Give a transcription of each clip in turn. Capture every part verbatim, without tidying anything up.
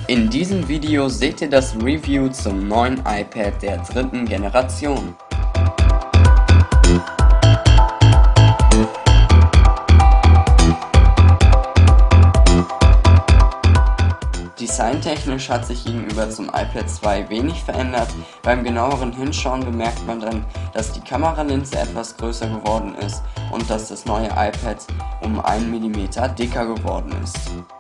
In diesem Video seht ihr das Review zum neuen iPad der dritten Generation. Designtechnisch hat sich gegenüber zum iPad zwei wenig verändert. Beim genaueren Hinschauen bemerkt man dann, dass die Kameralinse etwas größer geworden ist und dass das neue iPad um einen Millimeter dicker geworden ist.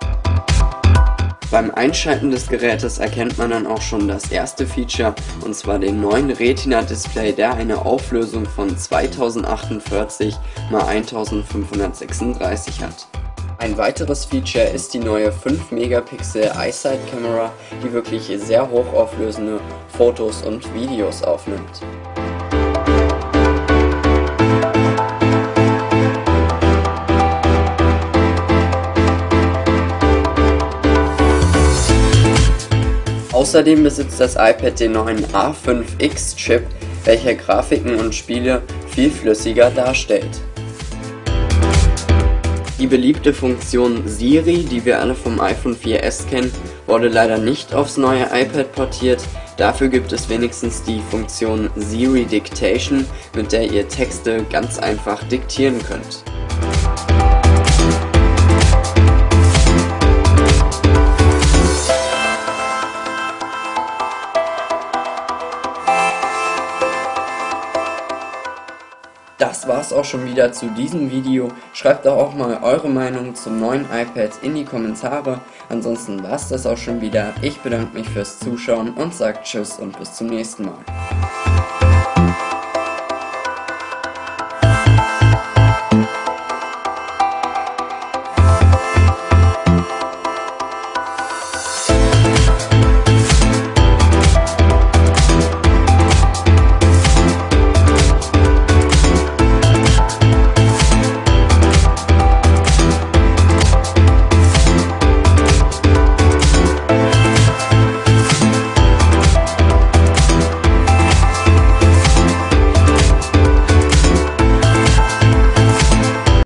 Beim Einschalten des Gerätes erkennt man dann auch schon das erste Feature, und zwar den neuen Retina-Display, der eine Auflösung von zweitausendachtundvierzig mal eintausendfünfhundertsechsunddreißig hat. Ein weiteres Feature ist die neue fünf Megapixel iSight Camera, die wirklich sehr hochauflösende Fotos und Videos aufnimmt. Außerdem besitzt das iPad den neuen A fünf X Chip, welcher Grafiken und Spiele viel flüssiger darstellt. Die beliebte Funktion Siri, die wir alle vom iPhone vier S kennen, wurde leider nicht aufs neue iPad portiert. Dafür gibt es wenigstens die Funktion Siri Dictation, mit der ihr Texte ganz einfach diktieren könnt. Das war's auch schon wieder zu diesem Video. Schreibt doch auch mal eure Meinung zum neuen iPad in die Kommentare. Ansonsten war's das auch schon wieder. Ich bedanke mich fürs Zuschauen und sage Tschüss und bis zum nächsten Mal.